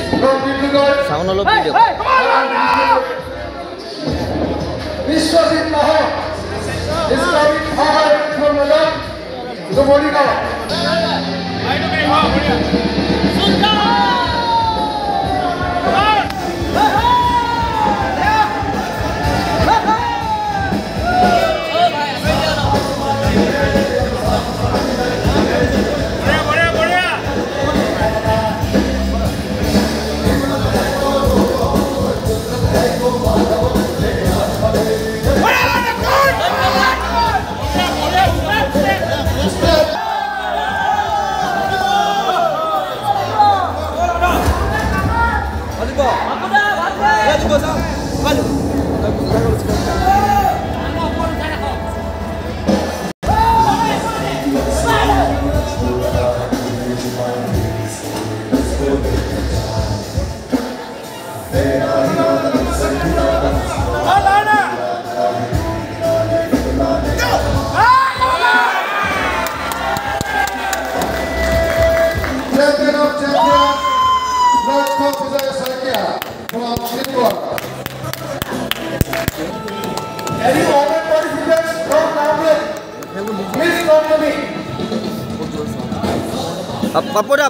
Sound all video. Vishwasit Mahal is coming hard from Ladakh to Morikawa. Champion of champions, North Officer Sakya from Singapore. Any other participants from Namlet? Please come to me. Papoda.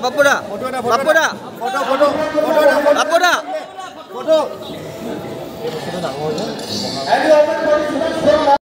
Any other participants from